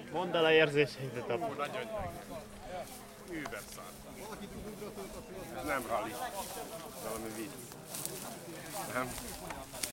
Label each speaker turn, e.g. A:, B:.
A: Mondd el a érzéseidet.
B: Nagyon gyenge. Überszár. Nem rally. Valami vicc. Nem?